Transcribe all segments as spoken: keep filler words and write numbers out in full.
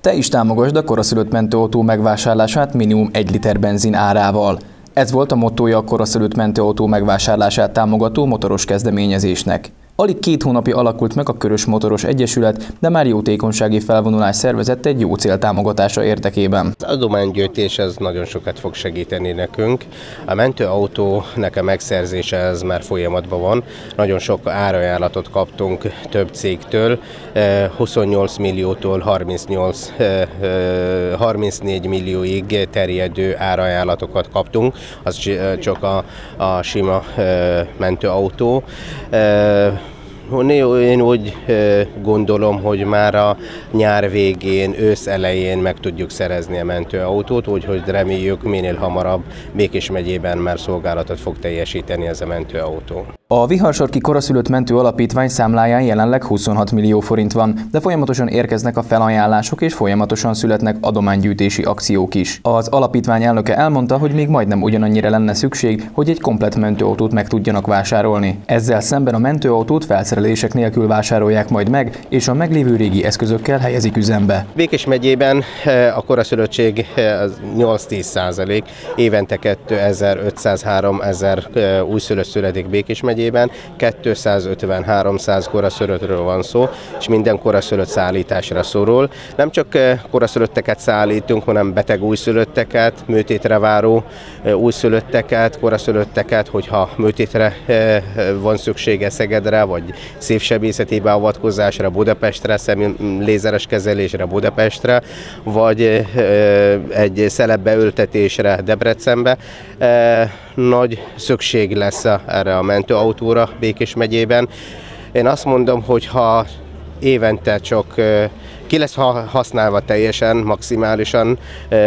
Te is támogasd a koraszülött mentőautó megvásárlását minimum egy liter benzin árával. Ez volt a mottója a koraszülött mentőautó megvásárlását támogató motoros kezdeményezésnek. Alig két hónapja alakult meg a Körös Motoros Egyesület, de már jótékonysági felvonulás szervezett egy jó cél támogatása érdekében. Az adománygyűjtés ez nagyon sokat fog segíteni nekünk. A mentőautónak a megszerzése ez már folyamatban van. Nagyon sok árajánlatot kaptunk több cégtől, huszonnyolc milliótól harmincnyolc, harmincnégy millióig terjedő árajánlatokat kaptunk. Az csak a, a sima mentőautó. Én úgy gondolom, hogy már a nyár végén, ősz elején meg tudjuk szerezni a mentőautót, úgyhogy reméljük minél hamarabb Békés megyében már szolgálatot fog teljesíteni ez a mentőautó. A Viharsorki Koraszülött Mentő Alapítvány számláján jelenleg huszonhat millió forint van, de folyamatosan érkeznek a felajánlások és folyamatosan születnek adománygyűjtési akciók is. Az alapítvány elnöke elmondta, hogy még majdnem ugyanannyira lenne szükség, hogy egy komplett mentőautót meg tudjanak vásárolni. Ezzel szemben a mentőautót felszerelések nélkül vásárolják majd meg, és a meglévő régi eszközökkel helyezik üzembe. Békés megyében a koraszülöttség nyolc-tíz százalék, évente kétezer-ötszáz-háromezer újszülött születik Békés megyében. kétszázötven-háromszáz koraszülöttről van szó, és minden koraszülött szállításra szorul. Nem csak koraszülötteket szállítunk, hanem beteg újszülötteket, műtétre váró újszülötteket, koraszülötteket, hogyha műtétre van szüksége Szegedre, vagy szívsebészeti beavatkozásra Budapestre, szemlézeres kezelésre Budapestre, vagy egy szelepbeültetésre Debrecenbe. Nagy szükség lesz erre a mentőautóra Békés megyében. Én azt mondom, hogy ha évente csak ki lesz használva teljesen, maximálisan,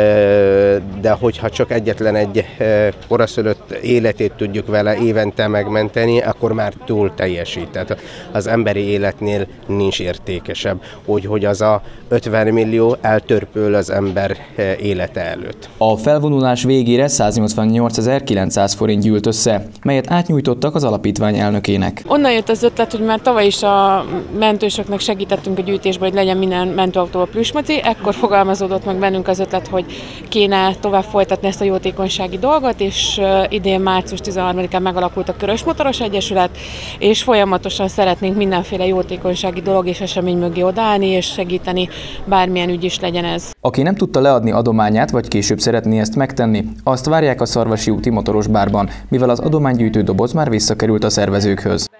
de hogyha csak egyetlen egy koraszülött életét tudjuk vele évente megmenteni, akkor már túl teljesít. Tehát az emberi életnél nincs értékesebb, úgyhogy az a ötven millió eltörpül az ember élete előtt. A felvonulás végére száznyolcvannyolcezer-kilencszáz forint gyűlt össze, melyet átnyújtottak az alapítvány elnökének. Onnan jött az ötlet, hogy már tavaly is a mentősöknek segítettünk a gyűjtésbe, hogy legyen minden mentőautó a plüsmoci, ekkor fogalmazódott meg bennünk az ötlet, hogy kéne tovább folytatni ezt a jótékonysági dolgot, és idén március tizenharmadikán megalakult a Körös Motoros Egyesület, és folyamatosan szeretnénk mindenféle jótékonysági dolog és esemény mögé odaállni, és segíteni, bármilyen ügy is legyen ez. Aki nem tudta leadni adományát, vagy később szeretné ezt megtenni, azt várják a Szarvasi úti motoros bárban, mivel az adománygyűjtő doboz már visszakerült a szervezőkhöz.